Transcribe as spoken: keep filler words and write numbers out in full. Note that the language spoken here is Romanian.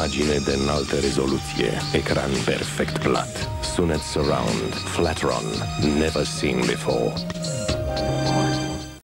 Imagine de înaltă rezoluție, ecran perfect plat, sunet surround, Flatron, never seen before.